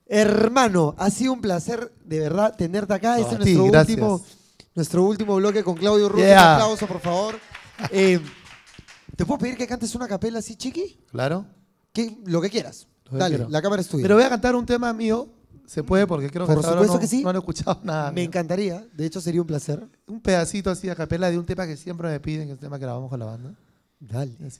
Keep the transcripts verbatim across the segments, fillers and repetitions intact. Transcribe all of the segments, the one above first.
Hermano, ha sido un placer de verdad tenerte acá. No, este es a ti, nuestro gracias. último, nuestro último bloque con Claudio Russo. Yeah. Un aplauso, por favor. Eh, ¿Te puedo pedir que cantes una capela así, chiqui? Claro. ¿Qué? Lo que quieras. Lo que Dale, quiero. la cámara es tuya. Pero voy a cantar un tema mío. ¿Se puede? Porque creo que Por hasta ahora supuesto no, que sí. no han escuchado nada. Me encantaría. De hecho, sería un placer. Un pedacito así a capela de un tema que siempre me piden, que es el tema que grabamos con la banda. Dale. Así.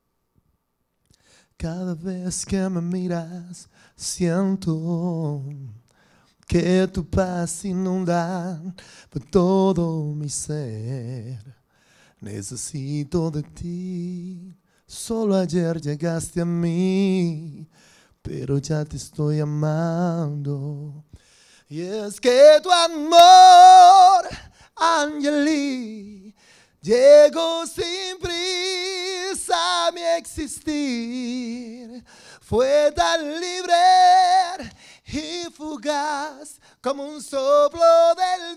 Cada vez que me miras, siento que tu paz inunda por todo mi ser. Necesito de ti. Solo ayer llegaste a mí, pero ya te estoy amando. Y es que tu amor, Angeli, llegó sin prisa a mi existir. Fue tan libre y fugaz como un soplo del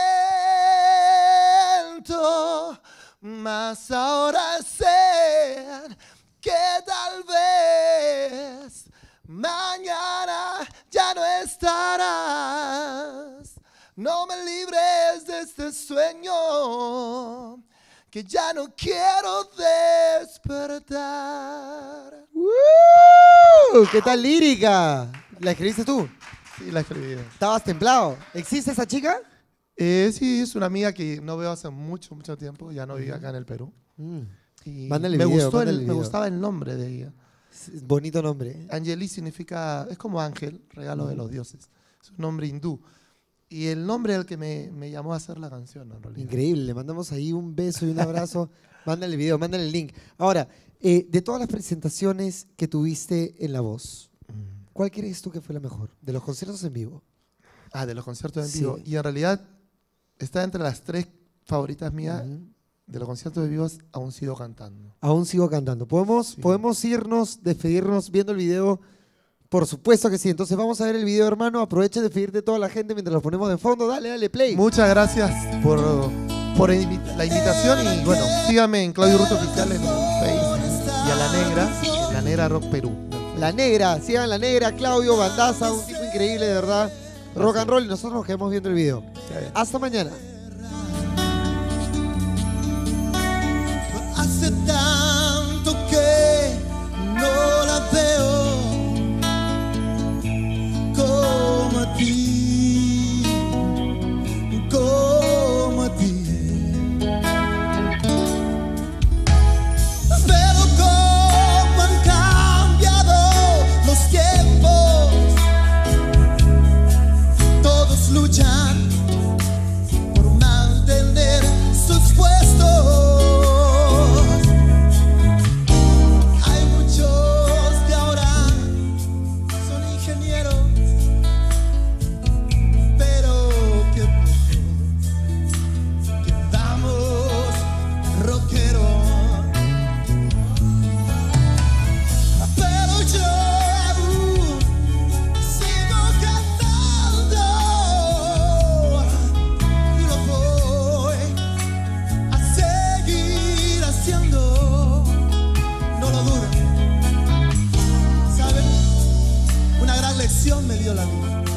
viento. Mas ahora sé que tal vez mañana ya no estarás. No me libres de este sueño, que ya no quiero despertar. ¡Uh! ¿Qué tal lírica? ¿La escribiste tú? Sí, la escribí. ¿Estabas templado? ¿Existe esa chica? Eh, sí, es una amiga que no veo hace mucho, mucho tiempo. Ya no vive acá en el Perú. Mm. Y Mándale me, video, gustó el- mándale me video. gustaba el nombre de ella. Es bonito nombre. Angeli significa, es como ángel, regalo de los dioses. Es un nombre hindú. Y el nombre al que me, me llamó a hacer la canción, en realidad. Increíble. Le mandamos ahí un beso y un abrazo. Mándale el video, mándale el link. Ahora, eh, de todas las presentaciones que tuviste en La Voz, ¿cuál crees tú que fue la mejor? De los conciertos en vivo. Ah, de los conciertos en Sí. vivo. Y en realidad está entre las tres favoritas mías. Ujú. De los conciertos de vivos aún sigo cantando. Aún sigo cantando. ¿Podemos, Sí. ¿Podemos irnos, despedirnos viendo el video? Por supuesto que sí. Entonces vamos a ver el video, hermano. Aprovecha de despedirte de toda la gente mientras lo ponemos de fondo. Dale, dale, play. Muchas gracias por, por invi- la invitación y bueno, síganme en Claudio Russo Oficial en Facebook y a La Negra, en La Negra Rock Perú. La Negra, sigan La Negra, Claudio Bandaza, un tipo increíble, de verdad. Rock and roll y nosotros nos quedamos viendo el video. Hasta mañana. Hace tanto que no la veo como a ti, como a ti. Pero cómo han cambiado los tiempos, todos luchan por mantener sus puestos. Me dio la vida.